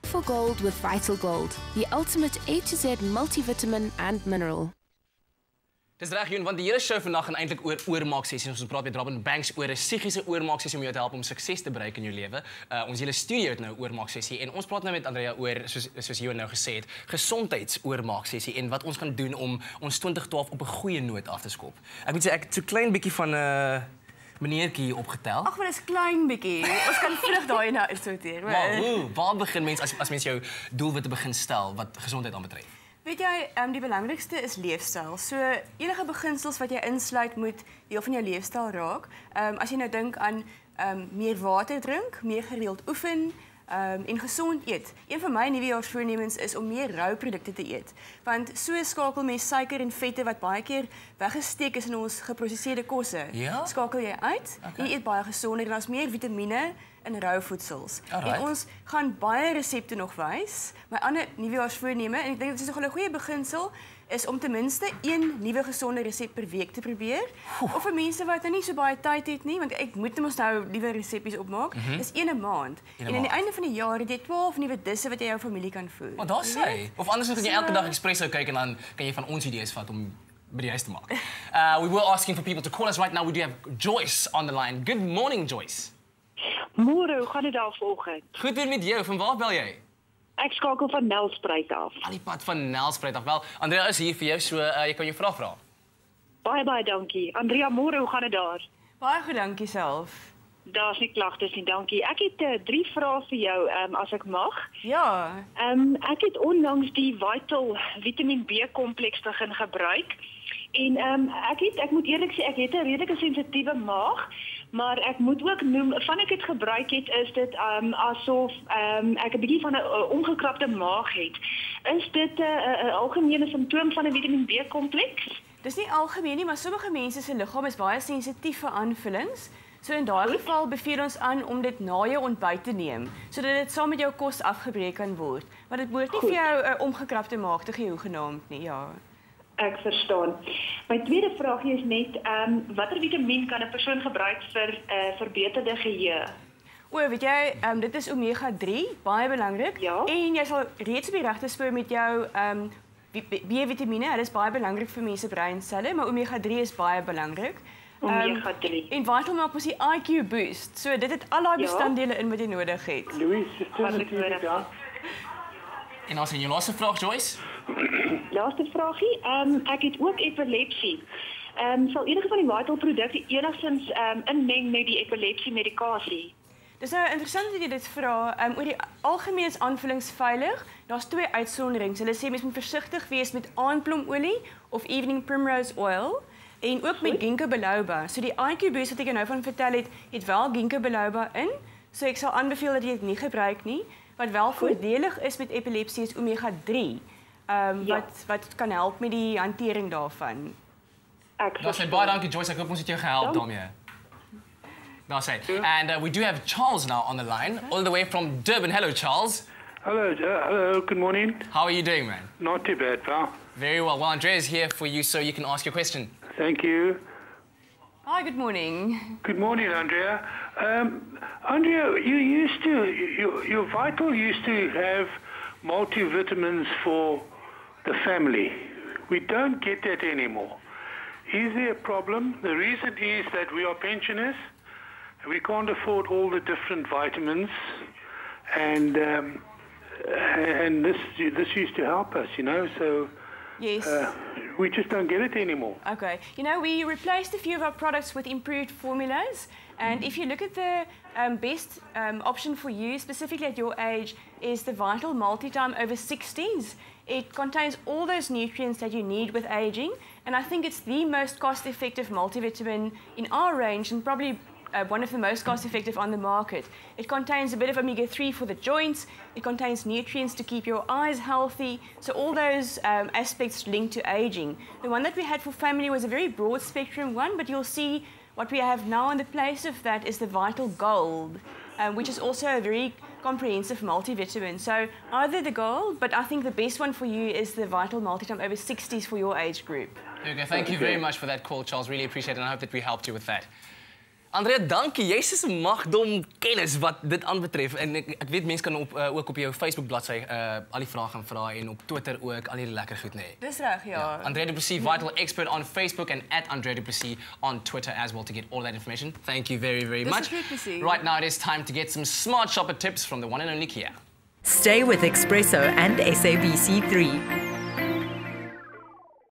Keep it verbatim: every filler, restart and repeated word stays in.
for gold with Vital Gold, the ultimate A to Z multivitamin and mineral. Dis reg, Joen, want die hele show vandag gaan eintlik oor oormaak-sessies. Ons praat met Robin Banks oor 'n psigiese oormaak-sessie om jou te help om sukses te bereik in jou lewe. Uh, ons hele studio het nou 'n oormaak-sessie en ons praat nou met Andrea oor, soos soos Joen nou gesê het, gesondheidsoormaak-sessie en wat ons kan doen om ons twintig twaalf op 'n goeie noot af te skop. Ek moet sê ek het so 'n klein bietjie van 'n uh, meneertjie hier opgetel. Ag, maar dis klein bietjie. Ons kan vinnig daai nou uitsorteer. Maar hoe, waar begin mens as as mens jou doelwitte begin stel wat gesondheid aanbetref? Weet jy, um, die belangrikste is leefstyl. So enige beginsels wat jy insluit moet deel van jou leefstyl raak. Um, as jy nou dink aan um, meer water drink, meer gereeld oefen um, en gesond eet. Een van my nuwejaarsvoornemens is om meer rouprodukte te eet. Want so skakel mens suiker en vette wat baie keer weggesteek is in ons geprosesseerde kosse. Ja? Skakel jy uit Okay. en jy eet baie gesonder en daar's meer vitamiene in rou voedsels. Alright. En ons gaan baie resepte nog wys. My ander nuwejaarsvoorneme en ek dink dit is nogal 'n goeie beginsel is om ten minste een nuwe gesonde resep per week te probeer. Oef. Of vir mense wat nou nie so baie tyd het nie, want ek moet mos nou nuwe reseppies opmaak, mm -hmm. is een 'n maand. Een en aan die maand. einde van die jaar het jy twaalf nuwe disse wat jy jou familie kan voer. Maar daar sê, of anders kan jy elke dag Expresso kyk en dan kan jy van ons idees vat om by die huis te maak. Uh, we were asking for people to call us right now. We do have Joyce on the line. Good morning, Joyce. Môre, hoe gaan dit daar vanoggend? Goed weer met jou. Van waar bel jy? Ek skakel van Nelspruit af. Al die pad van Nelspruit af. Wel, Andrea is hier vir jou, so uh, jy kan jou vraag vra. Baie baie dankie. Andrea, môre, hoe gaan dit daar? Baie goed, dankie self. Daar's nie klagtes nie, dankie. Ek het uh, drie vrae vir jou, um, as ek mag. Ja. Um, ek het onlangs die Vital Vitamiin B kompleks begin gebruik. En um, ek het ek moet eerlik sê ek het 'n redelike sensitiewe maag, maar ek moet ook noem van ek dit gebruik het is dit um, asof um, ek 'n bietjie van 'n uh, ongekrapte maag het. Is dit 'n uh, uh, algemene simptoom van 'n Vitamiin B kompleks? Dis nie algemeen nie, maar sommige mense se liggaam is baie sensitief vir aanvullings. So in daai geval beveel ons aan om dit na jou ontbyt te neem, sodat dit saam met jou kos afgebreek kan word. Maar dit behoort nie Goed. vir jou 'n uh, omgekrapte maag te gee hoegenaamd nie, ja. Ek verstaan. My tweede vraagie is net, ehm um, watter vitamien kan 'n persoon gebruik vir 'n uh, verbeterde geheue? O, weet jy, um, dit is omega drie, baie belangrik. Ja. En jy sal reeds op die regte spoor met jou um, B-vitamiene. Dit is baie belangrik vir mense breinselle, maar omega drie is baie belangrik. Omega drie. Um, en Vital maak ons die I Q boost. So dit het al daai Ja. bestanddele in wat jy nodig het. Louis, Wat is ek dit nodig ja? En dan sien jou laaste vraag, Joyce. Laaste vraagie, ehm um, ek het ook epilepsie. Ehm um, sal enige van die Vital produkte enigstens ehm um, inmeng met die epilepsie medikasie? Dis nou interessant dat jy dit vra. Um, oor die algemeen is aanvullings veilig. Daar's twee uitsonderings. Hulle sê mens moet versigtig wees met aandplomolie of evening primrose oil en ook met ginkgo biloba. So die I Q boost wat ek nou van vertel het, het wel ginkgo biloba in. So ek sal aanbeveel dat jy dit nie gebruik nie. Wat wel voordelig is met epilepsie is omega drie. Um, Ja. wat wat kan help met die hantering daarvan. Ek Daar sê baie dankie, Joyce. Ek hoop ons het jou gehelp Dank. daarmee. Daar sê. And uh, we do have Charles now on the line, all the way from Durban. Hello, Charles. Hello, uh, hello, good morning. How are you doing, man? Not too bad, pal. Very well. Well, Andrea is here for you, so you can ask your question. Thank you. Hi, good morning. Good morning, Andrea. Um, Andrea, you used to, you, your Vital used to have multivitamins for the family. We don't get that anymore. Is there a problem? The reason is that we are pensioners. We can't afford all the different vitamins, and um, and this this used to help us, you know. So Yes. uh, we just don't get it anymore. Okay. You know, we replaced a few of our products with improved formulas. And if you look at the um, best um, option for you, specifically at your age, is the Vital Multitime Over sixties. It contains all those nutrients that you need with aging. And I think it's the most cost-effective multivitamin in our range and probably Uh, one of the most cost-effective on the market. It contains a bit of omega three for the joints. It contains nutrients to keep your eyes healthy. So all those um, aspects linked to aging. The one that we had for family was a very broad spectrum one, but you'll see what we have now in the place of that is the Vital Gold, um, which is also a very comprehensive multivitamin. So either the Gold, but I think the best one for you is the Vital Multitime Over sixties for your age group. Okay, thank you very much for that call, Charles. Really appreciate it, and I hope that we helped you with that. Andrea, dankie. Jy's is 'n magdom kennis wat dit aanbetref. En ek, ek weet mense kan op uh, ook op jou Facebook bladsy uh, al die vrae gaan vra en op Twitter ook al die lekker goed, nee. Dis reg, ja. ja. Andrea du Plessis, Vital Expert on Facebook and at Andrea du Plessis on Twitter as well to get all that information. Thank you very, very Dis much. goed, Plessis. Right now it is time to get some smart shopper tips from the one and only Kia. Stay with Expresso and S A B C three.